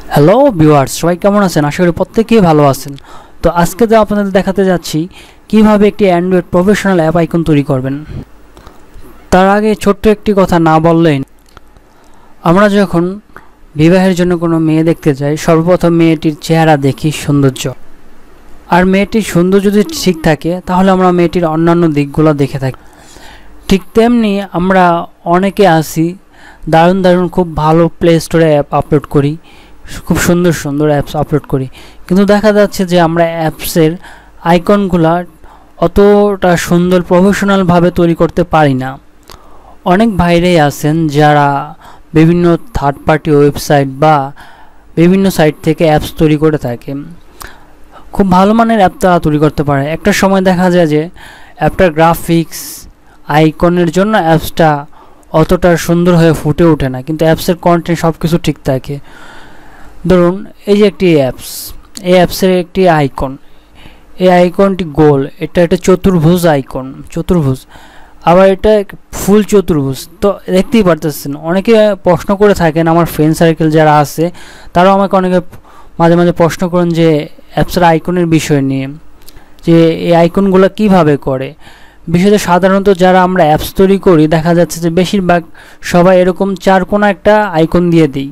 Hello viewers, সবাই কেমন আছেন? আশা করি প্রত্যেকেই ভালো আছেন। তো আজকে যে আপনাদের দেখাতে যাচ্ছি কিভাবে একটি অ্যান্ড্রয়েড প্রফেশনাল অ্যাপ আইকন তৈরি করবেন। তার আগে ছোট্ট একটি কথা না বললেই, আমরা যখন বিবাহের জন্য কোনো মেয়ে দেখতে যাই, সর্বপ্রথম মেয়েটির চেহারা দেখি, সৌন্দর্য। আর মেয়েটির সৌন্দর্য যদি ঠিক থাকে তাহলে আমরা মেয়েটির অন্যান্য দিকগুলো দেখে থাকি। ঠিক তেমনি আমরা অনেকে আছি দারুণ দারুণ খুব ভালো প্লে স্টোরে অ্যাপ আপলোড করি, খুব সুন্দর সুন্দর অ্যাপস আপলোড করি, কিন্তু দেখা যাচ্ছে যে আমরা অ্যাপসের আইকনগুলো অতটা সুন্দর প্রফেশনালভাবে তৈরি করতে পারি না। অনেক ভাইরাই আছেন যারা বিভিন্ন থার্ড পার্টি ওয়েবসাইট বা বিভিন্ন সাইট থেকে অ্যাপস তৈরি করে থাকে, খুব ভালো মানের অ্যাপ তারা তৈরি করতে পারে। একটা সময় দেখা যায় যে অ্যাপটার গ্রাফিক্স আইকনের জন্য অ্যাপসটা অতটা সুন্দর হয়ে ফুটে ওঠে না, কিন্তু অ্যাপসের কন্টেন্ট সব কিছু ঠিক থাকে। ধরুন এই যে একটি অ্যাপস, এই অ্যাপসের একটি আইকন, এই আইকনটি গোল, এটা একটা চতুর্ভুজ আইকন, চতুর্ভুজ, আবার এটা ফুল চতুর্ভুজ। তো দেখতেই পারতেছেন, অনেকে প্রশ্ন করে থাকেন, আমার ফ্রেন্ড সার্কেল যারা আছে তারাও আমাকে অনেকে মাঝে মাঝে প্রশ্ন করেন যে অ্যাপসের আইকনের বিষয় নিয়ে, যে এই আইকনগুলো কিভাবে করে। বিষয়টা সাধারণত যারা আমরা অ্যাপস তৈরি করি দেখা যাচ্ছে যে বেশিরভাগ সবাই এরকম চার কোণা একটা আইকন দিয়ে দিই।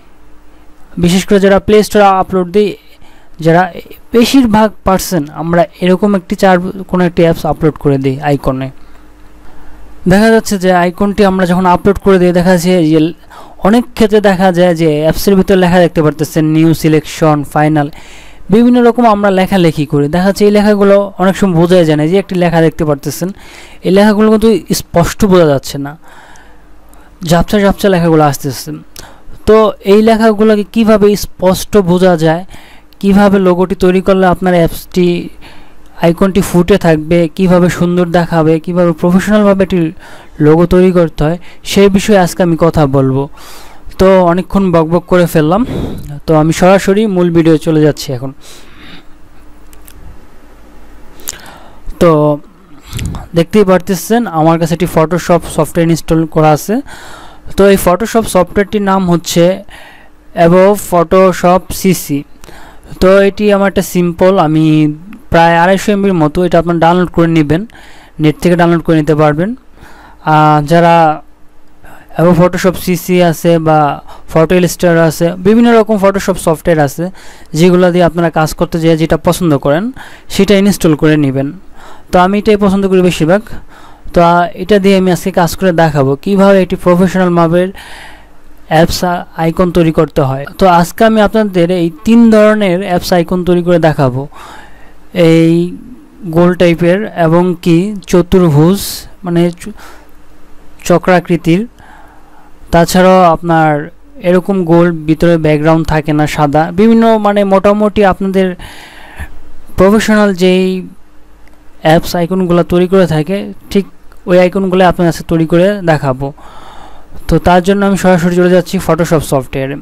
বিশেষ করে যারা প্লে স্টোরে আপলোড দিই, যারা বেশিরভাগ পার্সেন্ট আমরা এরকম একটি চার কোনো একটি অ্যাপস আপলোড করে দিই আইকনে। দেখা যাচ্ছে যে আইকনটি আমরা যখন আপলোড করে দিই দেখা যাচ্ছে যে অনেক ক্ষেত্রে দেখা যায় যে অ্যাপসের ভিতরে লেখা দেখতে পারতেছেন নিউ সিলেকশন, ফাইনাল, বিভিন্ন রকম আমরা লেখালেখি করি। দেখা যাচ্ছে এই লেখাগুলো অনেক সময় বোঝা যায় না। যে একটি লেখা দেখতে পারতেছেন, এই লেখাগুলো কিন্তু স্পষ্ট বোঝা যাচ্ছে না, ঝাপসা ঝাপসা লেখাগুলো আসতেছে। তো এই লেখাগুলোকে কিভাবে স্পষ্ট বোঝা যায়, কিভাবে লোগোটি তৈরি করলে আপনার অ্যাপসটি আইকনটি ফুটে থাকবে, কিভাবে সুন্দর দেখাবে, কিভাবে প্রফেশনালভাবে একটি লোগো তৈরি করতে হয়, সেই বিষয়ে আজকে আমি কথা বলবো। তো অনেকক্ষণ বকবক করে ফেললাম, তো আমি সরাসরি মূল ভিডিও চলে যাচ্ছি এখন। তো দেখতেই পারতেছেন আমার কাছে একটি ফটোশপ সফটওয়্যার ইনস্টল করা আছে। তো এই ফটোশপ সফটওয়্যারটির নাম হচ্ছে অ্যাডোব ফটোশপ সিসি। তো এটি আমার একটা সিম্পল, আমি প্রায় 250 MBর মতো, এটা আপনার ডাউনলোড করে নেবেন, নেট থেকে ডাউনলোড করে নিতে পারবেন। যারা অ্যাডোব ফটোশপ সিসি আছে বা ফটো ইলাস্ট্রেটর আছে, বিভিন্ন রকম ফটোশপ সফটওয়্যার আছে যেগুলো দিয়ে আপনারা কাজ করতে যেয়ে যেটা পছন্দ করেন সেটা ইনস্টল করে নেবেন। তো আমি এটাই পছন্দ করি বেশিরভাগ। তো এটা দিয়ে আমি আজকে কাজ করে দেখাবো কিভাবে একটি প্রফেশনাল মাপের অ্যাপস আইকন তৈরি করতে হয়। তো আজকে আমি আপনাদের এই 3 ধরনের অ্যাপস আইকন তৈরি করে দেখাবো, এই গোল টাইপের এবং কি চতুর্ভুজ মানে চক্রাকৃতির, তাছাড়াও আপনার এরকম গোল ভিতরে ব্যাকগ্রাউন্ড থাকে না, সাদা, বিভিন্ন মানে মোটামুটি আপনাদের প্রফেশনাল যেই অ্যাপস আইকনগুলো তৈরি করে থাকে ঠিক ওই আইকনগুলো আপনার কাছে তৈরি করে দেখাবো। তো তার জন্য আমি সরাসরি চলে যাচ্ছি ফটোশপ সফটওয়্যারে।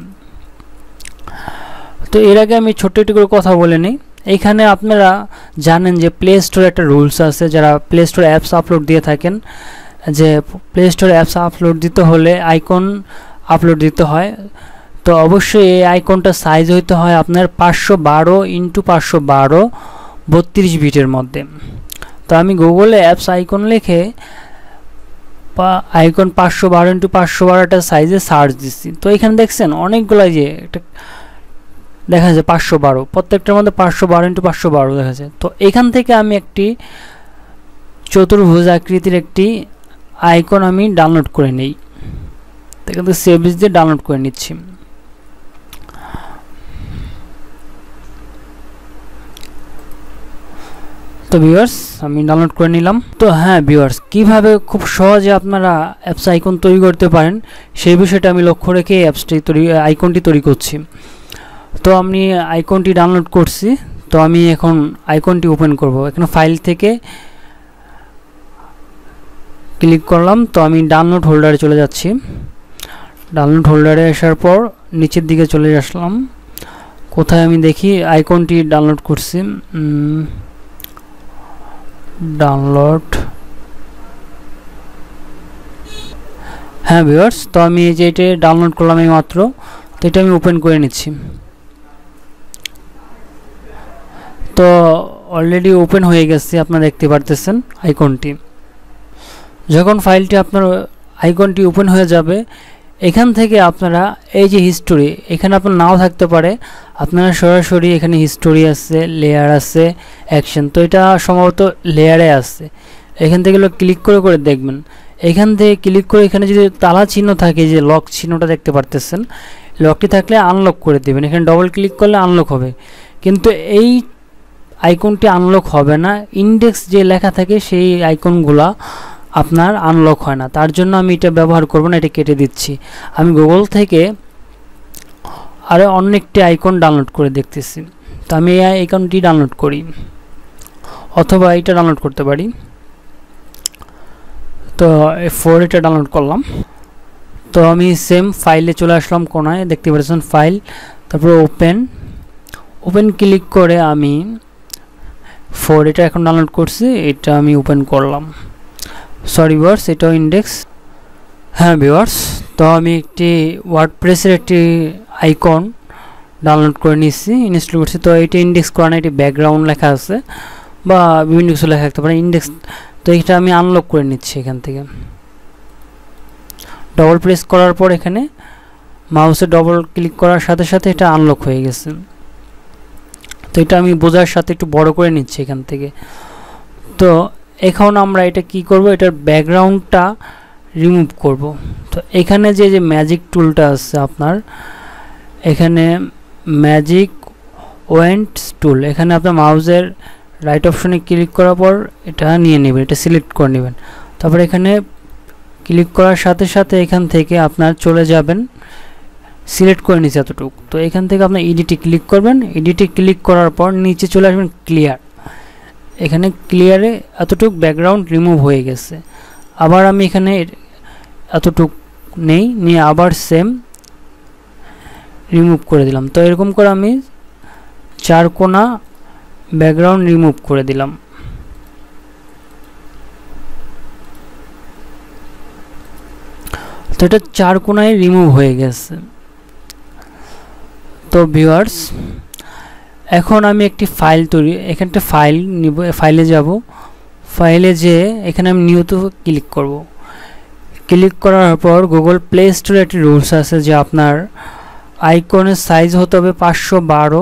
তো এর আগে আমি ছোট্ট একটু করে কথা বলে নিই। এইখানে আপনারা জানেন যে প্লে স্টোরে একটা রুলস আছে, যারা প্লে স্টোরে অ্যাপস আপলোড দিয়ে থাকেন, যে প্লে স্টোরে অ্যাপস আপলোড দিতে হলে আইকন আপলোড দিতে হয়। তো অবশ্যই এই আইকনটা সাইজ হইতে হয় আপনার 512x512 32 বিটের মধ্যে। তো আমি গুগলে অ্যাপস আইকন লিখে আইকন 512x512 সাইজে সার্চ দিচ্ছি। তো এখানে দেখছেন অনেকগুলো, যে একটা দেখা যাচ্ছে 512, প্রত্যেকটার মধ্যে 512x512 দেখা যায়। তো এখান থেকে আমি একটি চতুর্ভুজ আকৃতির একটি আইকন আমি ডাউনলোড করে নিই, এখান থেকে সেভ দিয়ে ডাউনলোড করে নিচ্ছি। তো ভিউয়ার্স আমি ডাউনলোড করে নিলাম। তো হ্যাঁ ভিউয়ার্স, কিভাবে খুব সহজে আপনারা অ্যাপস আইকন তৈরি করতে পারেন সেই বিষয়টা আমি লক্ষ্য রেখে আইকনটি তৈরি করছি। তো আমি আইকনটি ডাউনলোড করছি। তো আমি এখন আইকনটি ওপেন করব। এখানে ফাইল থেকে ক্লিক করলাম। তো আমি ডাউনলোড হোল্ডারে চলে যাচ্ছি। ডাউনলোড হোল্ডারে আসার পর নিচের দিকে চলে আসলাম। কোথায় আমি দেখি আইকনটি ডাউনলোড করছি, ডাউনলোড, হ্যাঁ ভিউয়ার্স, তো আমি এই যে এটা ডাউনলোড করলাম এই মাত্র। তো এটা আমি ওপেন করে নিচ্ছি। তো অলরেডি ওপেন হয়ে গেছে, আপনারা দেখতে পারতেছেন আইকনটি। যখন ফাইলটি আপনার আইকনটি ওপেন হয়ে যাবে, এখান থেকে আপনারা এই যে হিস্টোরি, এখানে আপনার নাও থাকতে পারে, আপনারা সরাসরি এখানে হিস্টোরি আছে, লেয়ার আছে, অ্যাকশন, তো এটা সম্ভবত লেয়ারে আছে। এখান থেকে ক্লিক করে করে দেখবেন। এখান থেকে ক্লিক করে এখানে যদি তালা চিহ্ন থাকে, যে লক চিহ্নটা দেখতে পারতেছেন, লকটি থাকলে আনলক করে দেবেন। এখানে ডবল ক্লিক করলে আনলক হবে, কিন্তু এই আইকনটি আনলক হবে না। ইন্ডেক্স যে লেখা থাকে সেই আইকনগুলা আপনার আনলক হয় না, তার জন্য আমি এটা ব্যবহার করব না, এটা কেটে দিচ্ছি। আমি গুগল থেকে আরও অন্য একটি আইকন ডাউনলোড করে দেখতেছি। তো আমি এই আইকনটি ডাউনলোড করি, অথবা এটা ডাউনলোড করতে পারি। তো F4 এটা ডাউনলোড করলাম। তো আমি সেম ফাইলে চলে আসলাম, কোনায় দেখতে পাচ্ছেন ফাইল, তারপর ওপেন ক্লিক করে আমি 4 এটা এখন ডাউনলোড করছি, এটা আমি ওপেন করলাম। সরি ভিউয়ার্স, এটাও ইন্ডেক্স। হ্যাঁ ভিউয়ার্স, তো আমি একটি ওয়ার্ডপ্রেসের একটি আইকন ডাউনলোড করে নিচ্ছি, ইনস্টল করছি। তো এটা ইন্ডেক্স করা না, এটি ব্যাকগ্রাউন্ড লেখা আছে বা বিভিন্ন কিছু লেখা থাকতে পারে, ইন্ডেক্স। তো এটা আমি আনলক করে নিচ্ছি। এখান থেকে ডবল প্রেস করার পর এখানে মাউসে ডবল ক্লিক করার সাথে সাথে এটা আনলক হয়ে গেছে। তো এটা আমি বোঝার সাথে একটু বড় করে নিচ্ছি এখান থেকে। তো এখন আমরা এটা কি করব, এটার ব্যাকগ্রাউন্ডটা রিমুভ করব। তো এখানে যে ম্যাজিক টুলটা আছে আপনার, এখানে ম্যাজিক ওয়েন্টস টুল, এখানে আপনার মাউসের রাইট অপশনে ক্লিক করার পর এটা নিয়ে নেবেন, এটা সিলেক্ট করে নেবেন। তারপর এখানে ক্লিক করার সাথে সাথে এখান থেকে আপনার চলে যাবেন, সিলেক্ট করে নিচ্ছে এতটুকু। তো এখান থেকে আপনার এডিটে ক্লিক করবেন, এডিটে ক্লিক করার পর নিচে চলে আসবেন ক্লিয়ার। এখানে ক্লিয়ারে এতটুক ব্যাকগ্রাউন্ড রিমুভ হয়ে গেছে। আবার আমি এখানে এতটুক নিয়ে আবার সেম রিমুভ করে দিলাম। তো এরকম করে আমি 4 কোণা ব্যাকগ্রাউন্ড রিমুভ করে দিলাম। তো এটা 4 কোণায় রিমুভ হয়ে গেছে। তো ভিউয়ার্স, এখন আমি একটি ফাইল এখানটা ফাইল নিব, ফাইলে যাব, ফাইলে যেয়ে এখানে আমি নিউতে ক্লিক করব। ক্লিক করার পর গুগল প্লে স্টোরে একটি রুলস আছে যে আপনার আইকনের সাইজ হতে হবে 512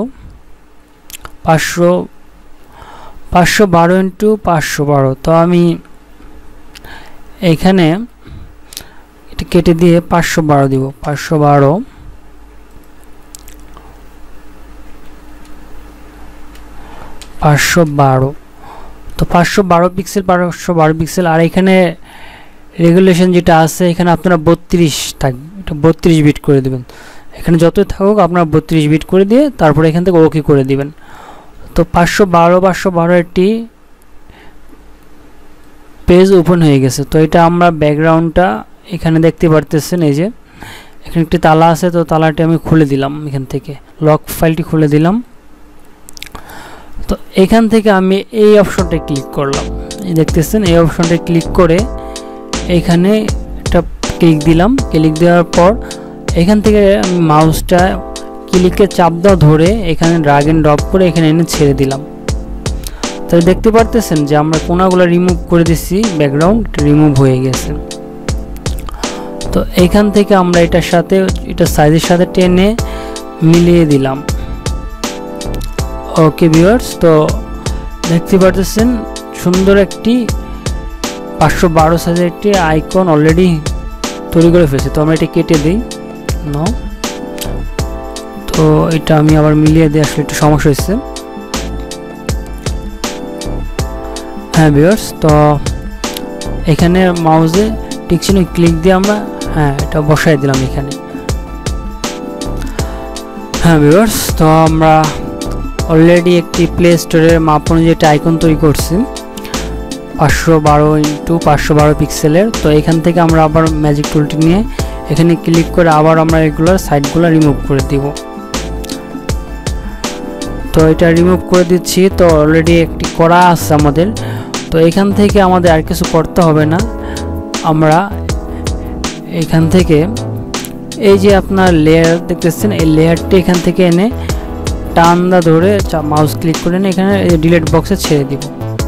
× 512। তো আমি এখানে এটা কেটে দিয়ে 512 দিব, 512। তো 512 পিক্সেল, 512 পিক্সেল। আর এখানে রেগুলেশন যেটা আছে, এখানে আপনারা 32 থাকবে, এটা 32 বিট করে দেবেন। এখানে যতই থাকুক আপনারা 32 বিট করে দিয়ে তারপরে এখান থেকে ওকে করে দিবেন। তো 512 একটি পেজ ওপেন হয়ে গেছে। তো এটা আমরা ব্যাকগ্রাউন্ডটা এখানে দেখতে পারতেছেন, এই যে এখানে একটি তালা আছে, তো তালাটি আমি খুলে দিলাম, এখান থেকে লক ফাইলটি খুলে দিলাম। তো এখান থেকে আমি এই অপশনটা ক্লিক করলাম, এই দেখতেছেন এই অপশনটা ক্লিক করে এখানে একটা ক্লিক দিলাম। ক্লিক দেওয়ার পর এখান থেকে আমি মাউসটা ক্লিকে চাপ দেওয়া ধরে এখানে ড্র্যাগ এন্ড ড্রপ করে এখানে এনে ছেড়ে দিলাম। তাহলে দেখতে পারতেছেন যে আমরা কোণাগুলো রিমুভ করে দিচ্ছি, ব্যাকগ্রাউন্ড রিমুভ হয়ে গেছে। তো এখান থেকে আমরা এটার সাথে, এটা সাইজের সাথে টেনে মিলিয়ে দিলাম। ওকে ভিউয়ার্স, তো দেখতে পারতেছেন সুন্দর একটি 512 সাইজের একটি আইকন অলরেডি তৈরি করে ফেলেছে। তো আমরা এটা কেটে দিই, তো এটা আমি আবার মিলিয়ে দিই, আসলে একটু সমস্যা হয়েছে। হ্যাঁ ভিউয়ার্স, তো এখানে মাউসে টিক চিহ্ন ক্লিক দিয়ে আমরা এটা বসাই দিলাম এখানে। হ্যাঁ ভিউয়ার্স, তো আমরা অলরেডি একটি প্লে স্টোরের মাপ অনুযায়ী একটা আইকন তৈরি করছি 512 × 512 পিক্সেলের। তো এখান থেকে আমরা আবার ম্যাজিক টুলটি নিয়ে এখানে ক্লিক করে আবার আমরা এগুলোর সাইডগুলো রিমুভ করে দিব। তো এটা রিমুভ করে দিচ্ছি। তো অলরেডি একটি করা আছে আমাদের। তো এখান থেকে আমাদের আর কিছু করতে হবে না, আমরা এখান থেকে এই যে আপনার লেয়ার দেখতেছেন, এই লেয়ারটি এখান থেকে এনে টান্দা ধরে মাউস ক্লিক করে নিয়ে এখানে ডিলিট বক্সে ছেড়ে দিব।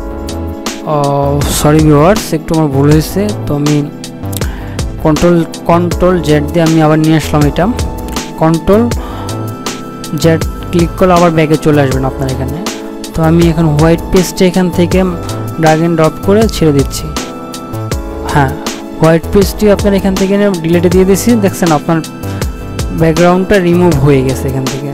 সরি ভিউয়ার্স, একটু আমার ভুল হয়েছে। তো আমি কন্ট্রোল জেড দিয়ে আমি আবার নিয়ে আসলাম এটা। কন্ট্রোল জেড ক্লিক করলে আবার ব্যাগে চলে আসবেন আপনার এখানে। তো আমি এখন হোয়াইট পেজটা এখান থেকে ড্র্যাগ এন্ড ড্রপ করে ছেড়ে দিচ্ছি। হ্যাঁ, হোয়াইট পেজটি আপনার এখান থেকে ডিলিটে দিয়ে দিয়েছি। দেখছেন আপনার ব্যাকগ্রাউন্ডটা রিমুভ হয়ে গেছে এখান থেকে।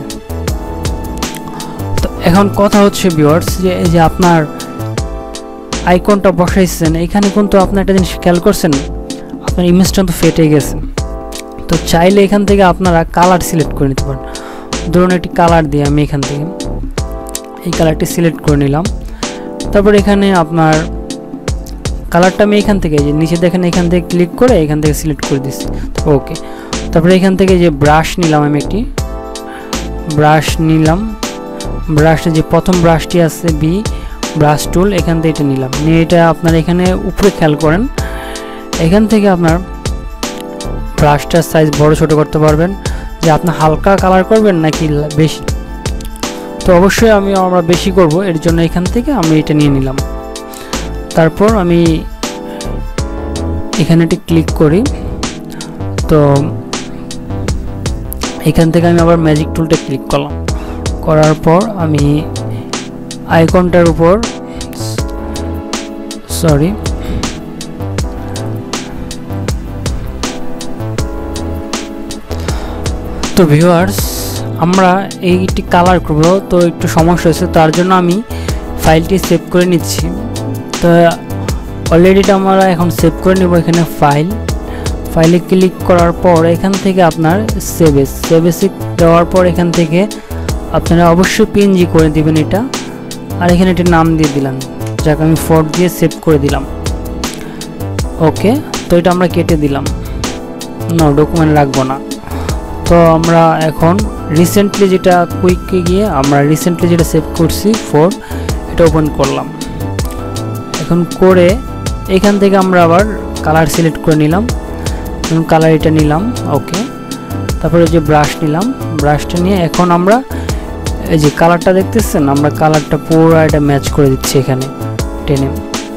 তো এখন কথা হচ্ছে ভিউয়ার্স, যে এই যে আপনার আইকনটা বসাইছেন এখানে কিন্তু আপনি একটা জিনিস খেয়াল করছেন, আপনার ইমেজটা তো ফেটে গেছে। তো চাইলে এখান থেকে আপনারা কালার সিলেক্ট করে নিতে পারেন। ধরুন একটি কালার দিয়ে আমি এখান থেকে এই কালারটি সিলেক্ট করে নিলাম। তারপর এখানে আপনার কালারটা আমি এখান থেকে যে নিচে দেখেন এখান থেকে ক্লিক করে এখান থেকে সিলেক্ট করে দিচ্ছি। ওকে, তারপরে এখান থেকে যে ব্রাশ নিলাম, আমি একটি ব্রাশ নিলাম। ব্রাশে যে প্রথম ব্রাশটি আছে বি ব্রাশ টুল, এখান থেকে এটা নিলাম। নিয়ে এটা আপনার এখানে উপরে খেয়াল করেন, এখান থেকে আপনার ব্রাশটার সাইজ বড় ছোট করতে পারবেন, যে আপনি হালকা কালার করবেন নাকি বেশি। তো অবশ্যই আমরা বেশি করব, এর জন্য এখান থেকে আমি এটা নিয়ে নিলাম। তারপর আমি এখানে একটি ক্লিক করি। তো এখান থেকে আমি আবার ম্যাজিক টুলটা ক্লিক করলাম। করার পর আমি আইকনটার উপর তো ভিউয়ার্স, আমরা এইটি কালার করব। তো একটু সমস্যা হয়েছে, তার জন্য আমি ফাইলটি সেভ করে নিচ্ছি। তো অলরেডি এটা আমরা এখন সেভ করে নেব। এখানে ফাইলে ক্লিক করার পর এখান থেকে আপনার সেভ দেওয়ার পর এখান থেকে আপনারা অবশ্যই পিএনজি করে দিবেন এটা। আর এখানে একটা নাম দিয়ে দিলাম, যাকে আমি ফোর্ট দিয়ে সেভ করে দিলাম। ওকে, তো এটা আমরা কেটে দিলাম, ডকুমেন্ট রাখবো না। তো আমরা এখন রিসেন্টলি যেটা কুইকে গিয়ে আমরা রিসেন্টলি যেটা সেভ করছি ফোর্ট, এটা ওপেন করলাম। এখন করে এখান থেকে আমরা আবার কালার সিলেক্ট করে নিলাম, কালার এটা নিলাম। ওকে, তারপরে যে ব্রাশ নিলাম, ব্রাশটা নিয়ে এখন আমরা এই যে কালারটা দেখতেছেন, আমরা কালারটা পুরো এটা ম্যাচ করে দিচ্ছি এখানে টেনে।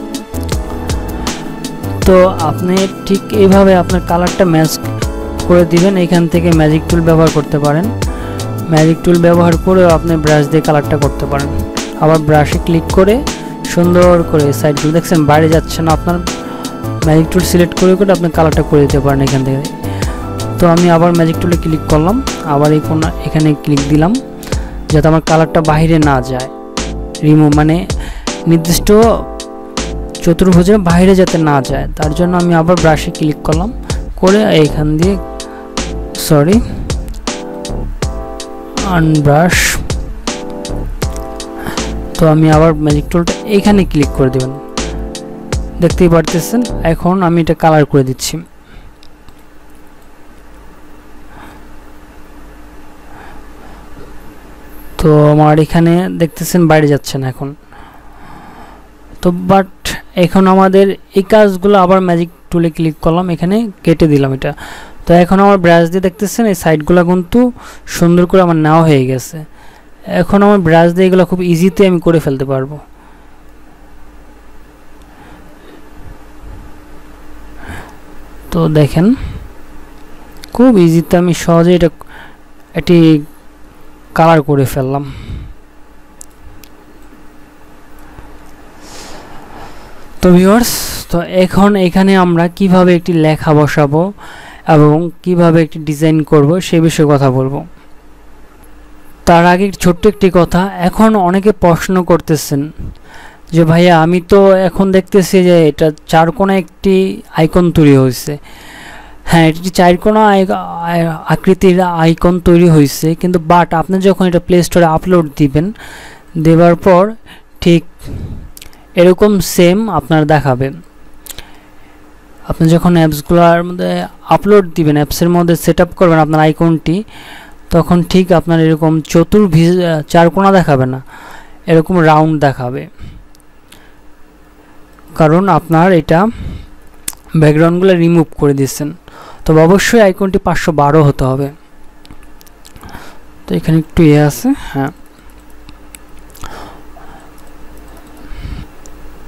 তো আপনি ঠিক এইভাবে আপনার কালারটা ম্যাচ করে দিবেন। এখান থেকে ম্যাজিক টুল ব্যবহার করতে পারেন। ম্যাজিক টুল ব্যবহার করেও আপনি ব্রাশ দিয়ে কালারটা করতে পারেন। আবার ব্রাশে ক্লিক করে সুন্দর করে সাইডগুলো দেখছেন বাইরে যাচ্ছে না, আপনার ম্যাজিক টুল সিলেক্ট করে আপনি কালারটা করে দিতে পারেন এখান থেকে। তো আমি আবার ম্যাজিক টুলে ক্লিক করলাম, আবার এই কোণা এখানে ক্লিক দিলাম, যাতে আমার কালারটা বাইরে না যায়, রিমুভ মানে নির্দিষ্ট চতুর্ভুজের বাইরে যাতে না যায়, তার জন্য আমি আবার ব্রাশে ক্লিক করলাম, করে এইখান দিয়ে আনব্রাশ। তো আমি আবার ম্যাজিক টুলটা এইখানে ক্লিক করে দেবেন, দেখতেই পারতেছেন। এখন আমি এটা কালার করে দিচ্ছি। তো আমার এখানে দেখতেছেন বাইরে যাচ্ছে না এখন। তো বাট এখন আমাদের এই কাজগুলো আবার ম্যাজিক টুলে ক্লিক করলাম, এখানে কেটে দিলাম এটা। তো এখন আমার ব্রাশ দিয়ে দেখতেছেন এই সাইডগুলো কিন্তু সুন্দর করে আমার নেওয়া হয়ে গেছে। এখন আমার ব্রাশ দিয়ে এগুলো খুব ইজিতে আমি করে ফেলতে পারবো। তো দেখেন খুব ইজিতে আমি সহজে এটা একটি কালার করে ফেললাম। তো ভিউয়ার্স, তো এখন এখানে আমরা কিভাবে একটি লেখা বসাবো এবং কিভাবে একটি ডিজাইন করব সেই বিষয়ে কথা বলবো। তার আগে ছোট্ট একটি কথা, এখন অনেকে প্রশ্ন করতেছেন যে ভাইয়া আমি তো এখন দেখতেছি যে এটা চারকোনা একটি আইকন তৈরি হয়েছে। হ্যাঁ, এটি চারকোনা আকৃতির আইকন তৈরি হয়েছে, কিন্তু বাট আপনি যখন এটা প্লে স্টোরে আপলোড দিবেন, দেওয়ার পর ঠিক এরকম সেম আপনার দেখাবে। আপনি যখন অ্যাপসগুলোর মধ্যে আপলোড দিবেন, অ্যাপসের মধ্যে সেট আপ করবেন আপনার আইকনটি, তখন ঠিক আপনার এরকম চতুর্ভুজ চারকোনা দেখাবে না, এরকম রাউন্ড দেখাবে। কারণ আপনার এটা ব্যাকগ্রাউন্ডগুলো রিমুভ করে দিয়েছেন। তবে অবশ্যই আইকনটি 512 হতে হবে। তো এখানে একটু আছে, হ্যাঁ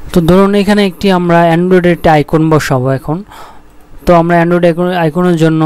তো ধরুন এখানে একটি আমরা অ্যান্ড্রয়েডের একটি আইকন বসাবো এখন। তো আমরা অ্যান্ড্রয়েড আইকনের জন্য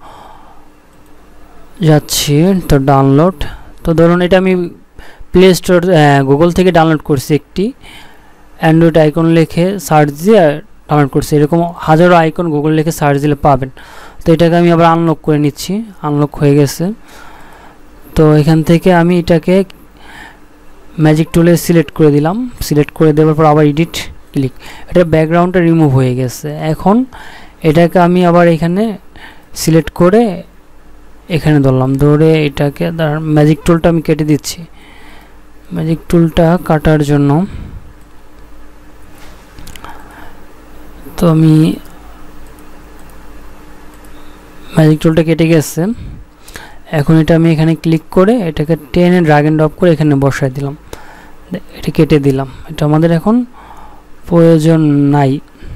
যাচ্ছি, তো ডাউনলোড। তো ধরুন এটা আমি প্লে স্টোর গুগল থেকে ডাউনলোড করছি, একটি অ্যান্ড্রয়েড আইকন লিখে সার্চ দিয়ে ডাউনলোড করছি। এরকম হাজারো আইকন গুগল লিখে সার্চ দিলে পাবেন। তো এটাকে আমি আবার আনলক করে নিচ্ছি, আনলক হয়ে গেছে। তো এখান থেকে আমি এটাকে ম্যাজিক টুলে সিলেক্ট করে দিলাম, সিলেক্ট করে দেওয়ার পর আবার এডিট ক্লিক, এটা ব্যাকগ্রাউন্ডটা রিমুভ হয়ে গেছে। এখন এটাকে আমি আবার এখানে সিলেক্ট করে এখানে ধরলাম, ধরে এটাকে ম্যাজিক টুলটা আমি কেটে দিচ্ছি। ম্যাজিক টুলটা কাটার জন্য তো আমি ম্যাজিক টুলটা কেটে গেছে। এখন এটা আমি এখানে ক্লিক করে এটাকে টেনে ড্র্যাগ এন্ড ড্রপ করে এখানে বসাই দিলাম, এটা কেটে দিলাম। এটা আমাদের এখন প্রয়োজন নাই,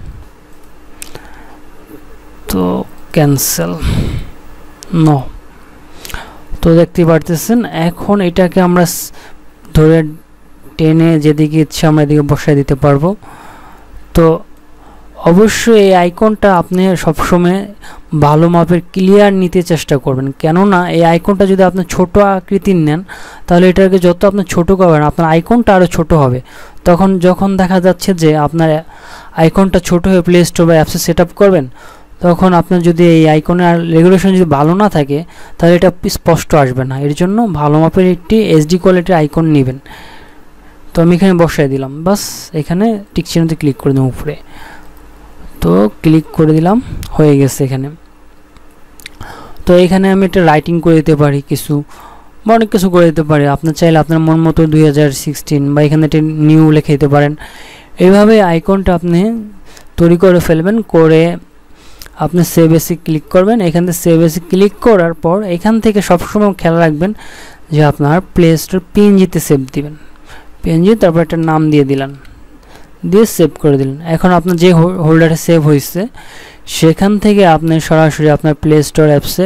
তো ক্যান্সেল নো। তো দেখতে পারতেছেন এখন এটাকে আমরা ধরে টেনে যেদিকে ইচ্ছা আমরা এদিকে বসাই দিতে পারবো। তো অবশ্যই এই আইকনটা আপনি সবসময় ভালো মাপের ক্লিয়ার নিতে চেষ্টা করবেন, কেননা এই আইকনটা যদি আপনি ছোট আকৃতির নেন তাহলে এটাকে যত আপনি ছোট করবেন আপনার আইকনটা আরও ছোট হবে। তখন যখন দেখা যাচ্ছে যে আপনার আইকনটা ছোট হয়ে প্লে স্টোর বা অ্যাপসে সেট আপ করবেন, তখন আপনার যদি এই আইকনের রেগুলেশন যদি ভালো না থাকে তাহলে এটা স্পষ্ট আসবে না। এর জন্য ভালো মাপের একটি এইচডি কোয়ালিটির আইকন নেবেন। তো আমি এখানে বসাই দিলাম, বাস এখানে টিক চিহ্নতে ক্লিক করে দিলাম উপরে, তো ক্লিক করে দিলাম, হয়ে গেছে এখানে। তো এখানে আমি একটা রাইটিং করে দিতে পারি কিছু, বা অনেক কিছু করে দিতে পারি। আপনার চাইলে আপনার মন মতো 2016 বা এখানে একটা নিউ লিখে দিতে পারেন। এইভাবে আইকনটা আপনি তৈরি করে ফেলবেন, করে আপনি সেভ এসে ক্লিক করবেন। এখান থেকে সেভ এসে ক্লিক করার পর এখান থেকে সবসময় খেয়াল রাখবেন যে আপনার প্লে স্টোর পিএনজিতে সেভ দিবেন, পিএনজি তারপর একটা নাম দিয়ে দিলেন, দিয়ে সেভ করে দিলেন। এখন আপনার যে হোল্ডারে সেভ হয়েছে সেখান থেকে আপনি সরাসরি আপনার প্লে স্টোর অ্যাপসে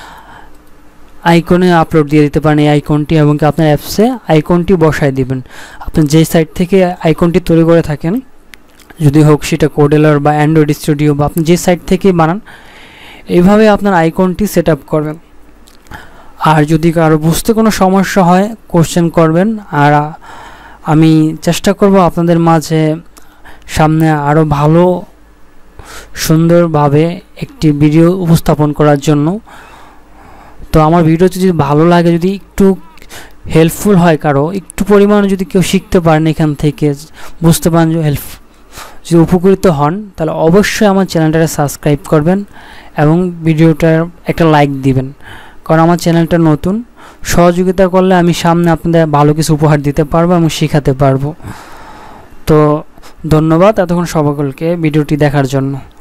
আইকনে আপলোড দিয়ে দিতে পারেন এই আইকনটি, এবং আপনার অ্যাপসে আইকনটি বসায় দিবেন। আপনি যে সাইট থেকে আইকনটি তৈরি করে থাকেন, যদি হোক সেটা কোডেলার বা অ্যান্ড্রয়েড স্টুডিও বা আপনি যে সাইট থেকে বানান, এইভাবে আপনার আইকনটি সেট আপ করবেন। আর যদি কারো বুঝতে কোনো সমস্যা হয় কোশ্চেন করবেন, আর আমি চেষ্টা করব আপনাদের মাঝে সামনে আরও ভালো সুন্দরভাবে একটি ভিডিও উপস্থাপন করার জন্য। তো আমার ভিডিও যদি ভালো লাগে, যদি একটু হেল্পফুল হয়, কারো একটু পরিমাণে যদি কেউ শিখতে পারেন এখান থেকে, বুঝতে পারেন যে যদি উপকৃত হন, তাহলে অবশ্যই আমার চ্যানেলটাকে সাবস্ক্রাইব করবেন এবং ভিডিওটার একটা লাইক দিবেন, কারণ আমার চ্যানেলটা নতুন। সহযোগিতা করলে আমি সামনে আপনাদের ভালো কিছু উপহার দিতে পারবো এবং শেখাতে পারবো। তো ধন্যবাদ এতক্ষণ সকলকে ভিডিওটি দেখার জন্য।